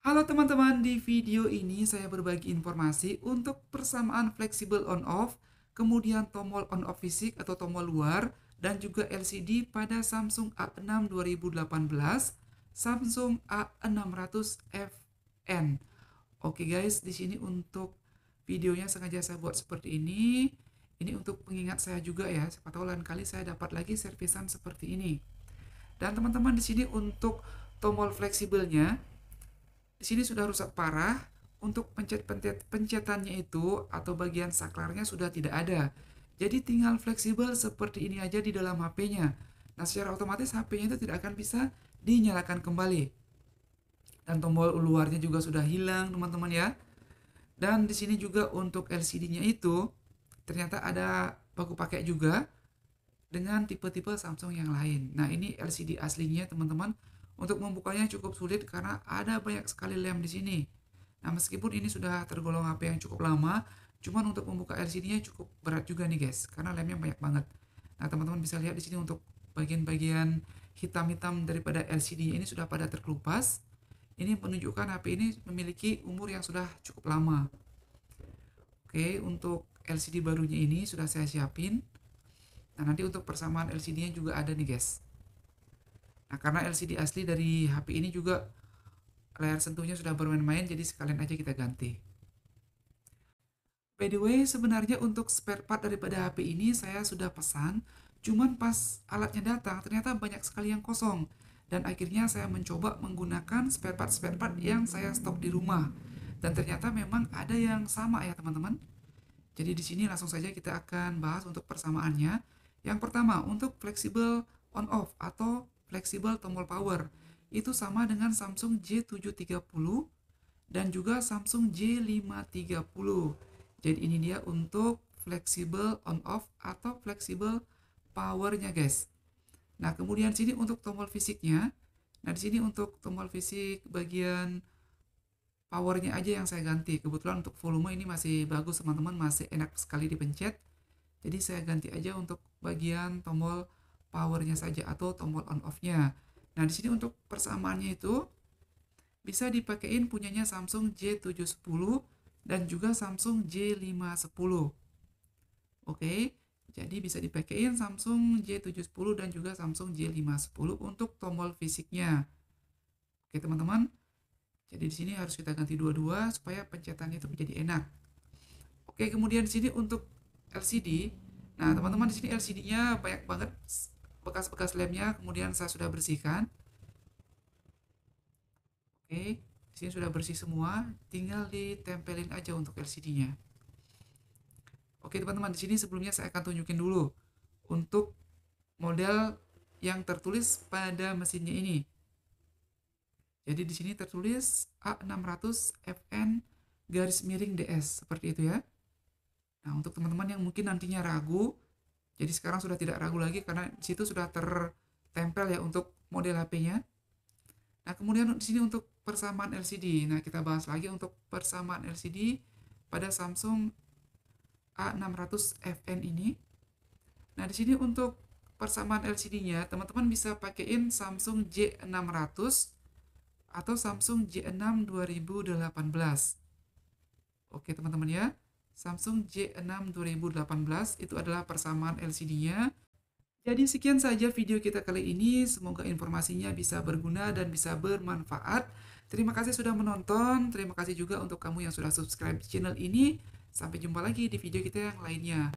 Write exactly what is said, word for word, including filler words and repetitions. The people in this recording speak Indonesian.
Halo teman-teman, di video ini saya berbagi informasi untuk persamaan fleksibel on-off, kemudian tombol on-off fisik atau tombol luar, dan juga L C D pada Samsung A enam dua ribu delapan belas, Samsung A enam ratus F N. Oke guys, di sini untuk videonya sengaja saya buat seperti ini. Ini untuk pengingat saya juga ya, siapa tahu lain kali saya dapat lagi servisan seperti ini. Dan teman-teman di sini untuk tombol fleksibelnya, di sini sudah rusak parah. Untuk pencet-pencet pencetannya itu atau bagian saklarnya sudah tidak ada. Jadi tinggal fleksibel seperti ini aja di dalam H P-nya. Nah, secara otomatis H P-nya itu tidak akan bisa dinyalakan kembali. Dan tombol luarnya juga sudah hilang, teman-teman ya. Dan di sini juga untuk L C D-nya itu ternyata ada baku pakai juga dengan tipe-tipe Samsung yang lain. Nah, ini L C D aslinya, teman-teman. Untuk membukanya cukup sulit karena ada banyak sekali lem di sini. Nah, meskipun ini sudah tergolong H P yang cukup lama, cuman untuk membuka L C D-nya cukup berat juga nih guys, karena lemnya banyak banget. Nah, teman-teman bisa lihat di sini untuk bagian-bagian hitam-hitam daripada L C D-nya ini sudah pada terkelupas. Ini menunjukkan H P ini memiliki umur yang sudah cukup lama. Oke, untuk L C D barunya ini sudah saya siapin. Nah, nanti untuk persamaan L C D-nya juga ada nih guys. Nah, karena L C D asli dari H P ini juga layar sentuhnya sudah bermain-main, jadi sekalian aja kita ganti. By the way, sebenarnya untuk spare part daripada H P ini saya sudah pesan, cuman pas alatnya datang ternyata banyak sekali yang kosong. Dan akhirnya saya mencoba menggunakan spare part-spare part yang saya stok di rumah. Dan ternyata memang ada yang sama ya teman-teman. Jadi di sini langsung saja kita akan bahas untuk persamaannya. Yang pertama, untuk fleksibel on off atau fleksibel tombol power itu sama dengan Samsung J tujuh tiga nol dan juga Samsung J lima tiga nol. Jadi ini dia untuk fleksibel on off atau fleksibel powernya guys. Nah, kemudian sini untuk tombol fisiknya. Nah, di sini untuk tombol fisik bagian powernya aja yang saya ganti. Kebetulan untuk volume ini masih bagus teman-teman, masih enak sekali dipencet. Jadi saya ganti aja untuk bagian tombol powernya saja atau tombol on off-nya. Nah, di sini untuk persamaannya itu bisa dipakein punyanya Samsung J tujuh satu nol dan juga Samsung J lima satu nol. Oke, jadi bisa dipakein Samsung J tujuh satu nol dan juga Samsung J lima satu nol untuk tombol fisiknya. Oke, teman-teman. Jadi di sini harus kita ganti dua-dua supaya pencetannya itu menjadi enak. Oke, kemudian di sini untuk L C D. Nah, teman-teman di sini L C D-nya banyak banget bekas-bekas lemnya, kemudian saya sudah bersihkan. Oke, di sini sudah bersih semua, tinggal ditempelin aja untuk L C D-nya. Oke, teman-teman, di sini sebelumnya saya akan tunjukin dulu untuk model yang tertulis pada mesinnya ini. Jadi di sini tertulis A enam ratus F N garis miring D S seperti itu ya. Nah, untuk teman-teman yang mungkin nantinya ragu, jadi sekarang sudah tidak ragu lagi karena di situ sudah tertempel ya untuk model H P-nya. Nah, kemudian di sini untuk persamaan L C D. Nah, kita bahas lagi untuk persamaan L C D pada Samsung A enam ratus F N ini. Nah, di sini untuk persamaan L C D-nya, teman-teman bisa pakaiin Samsung J enam ratus atau Samsung J enam dua ribu delapan belas. Oke, teman-teman ya. Samsung J enam dua ribu delapan belas itu adalah persamaan L C D-nya. Jadi sekian saja video kita kali ini. Semoga informasinya bisa berguna dan bisa bermanfaat. Terima kasih sudah menonton. Terima kasih juga untuk kamu yang sudah subscribe channel ini. Sampai jumpa lagi di video kita yang lainnya.